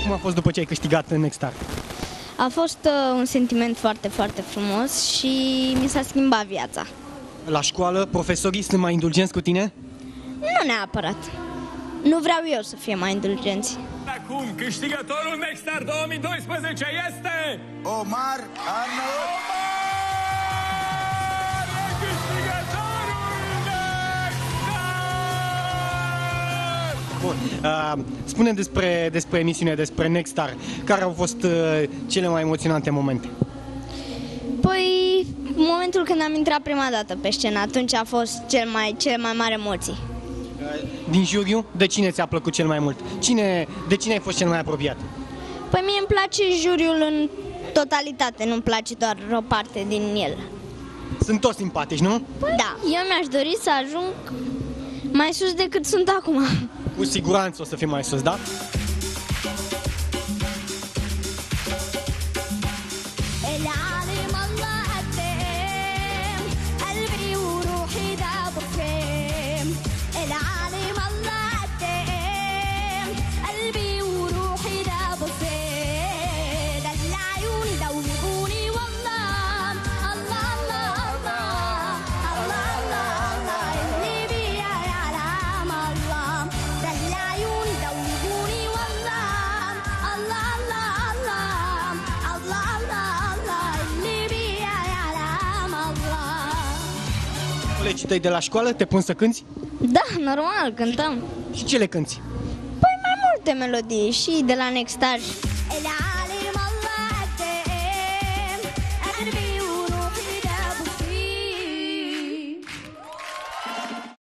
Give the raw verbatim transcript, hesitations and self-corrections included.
Cum a fost după ce ai câștigat în Nextstar? A fost uh, un sentiment foarte, foarte frumos și mi s-a schimbat viața. La școală, profesorii sunt mai indulgenți cu tine? Nu neapărat. Nu vreau eu să fie mai indulgenți. Acum, câștigătorul Nextstar două mii doisprezece este... Omar Arnaud! Bun. Uh, spune despre, despre emisiune, despre Nextstar. Care au fost uh, cele mai emoționante momente? Păi, momentul când am intrat prima dată pe scenă, atunci a fost cel mai, cele mai mari emoții. Uh, din juriu, de cine ți-a plăcut cel mai mult? Cine, de cine ai fost cel mai apropiat? Păi mie îmi place juriul în totalitate, nu-mi place doar o parte din el. Sunt toți simpatici, nu? Păi, da. Eu mi-aș dori să ajung mai sus decât sunt acum. Cu siguranță o să fii mai sus, da? Colegii tăi de la școală te pun să cânti? Da, normal, cântăm. Și ce le cânti? Păi mai multe melodii și de la Nextstar.